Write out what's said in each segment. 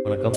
வணக்கம்.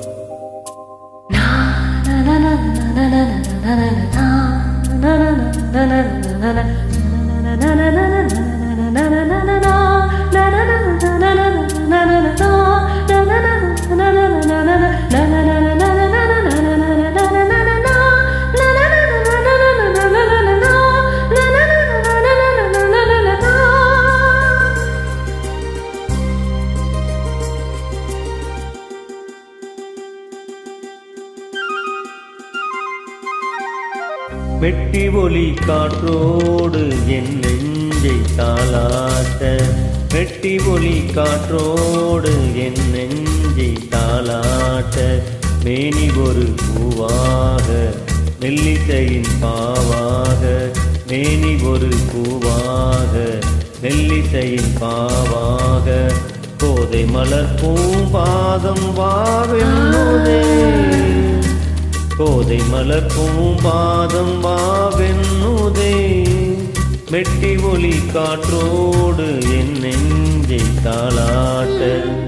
வெட்டி ஒலி காற்றோடு என் நெஞ்சை தாளாட்ட, வெட்டி ஒலி காற்றோடு என் நெஞ்சை தாளாட்ட, மேனி ஒரு பூவாக மெல்லிசையின் பாவாக, மேனி ஒரு பூவாக மெல்லிசையின் பாவாக, கோதை மலர் பூம்பாதம் வாவென்னுதே, கோதை மலர் பூம்பாதம் வாவென்னுதே, மெட்டி ஒலி காற்றோடு என் நெஞ்சை தாளாட்ட.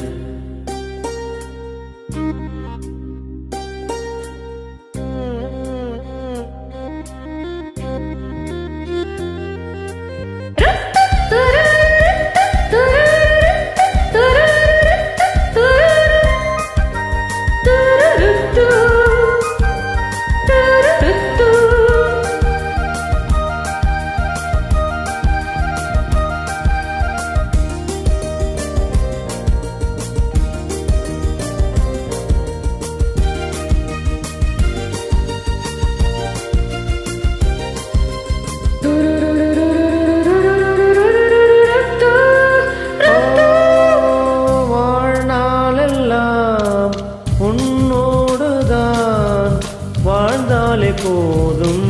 உன்னோடுதான் வாழ்ந்தாலே போதும்,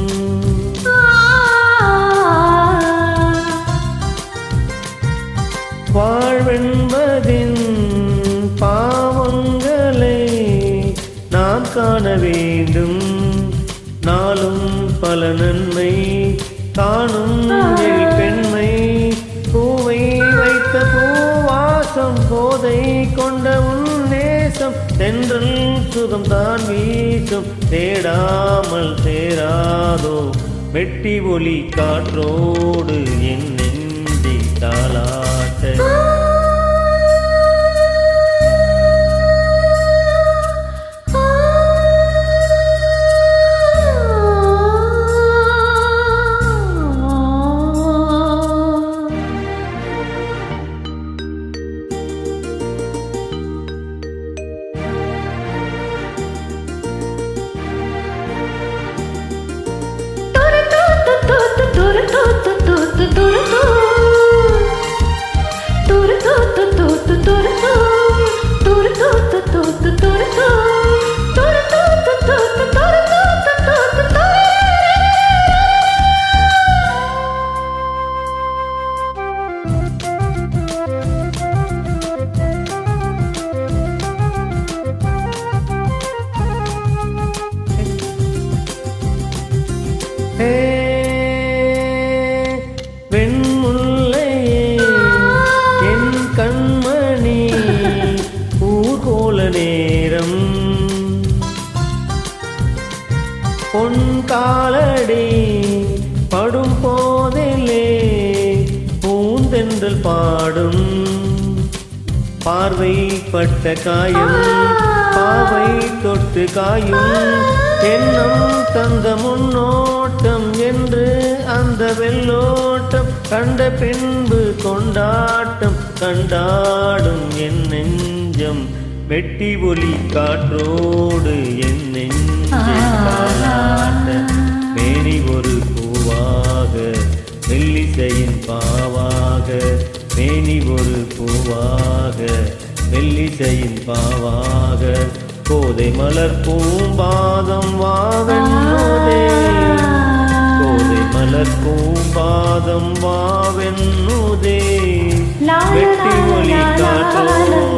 வாழ்வென்பதின் பாவங்களை நாம் காண வேண்டும், நாளும் பல நன்மை காணும் பெண்மை, பூவை வைத்த பூவாசம் போதை கொண்ட உன்னேசம், தென்றல் சுகம் தான் வீசும் தேடாமல் சேராதோ, வெட்டி ஒலி காற்றோடு என் நெஞ்சை தாளாட்ட. வெண்முல்லையே என் கண்மணி ஊர்கோல நேரம், பொன் காலடி படும் போதிலே பூந்தென்றல் பாடும், பார்வை பட்ட காயம் பாவை தொட்டு காயும், எண்ணம் தந்த முன்னோட்டம் என்று அந்த வெள்ளோட்டம், கண்ட பின்பு கொண்டாட்டம் கண்டாடும் என் நெஞ்சம், வெட்டி ஒலி காற்றோடு என் நெஞ்சை தாளாட்ட, மேனி ஒரு பூவாக மெல்லிசையின் பாவாக, மேனி ஒரு பூவாக மெல்லிசையின் பாவாக, கோதை மலர் பூம்பாதம் வாவென்னுதே, கோதை மலர் பூம்பாதம் வாவென்னுதே, வெட்டி ஒலி காற்றோடு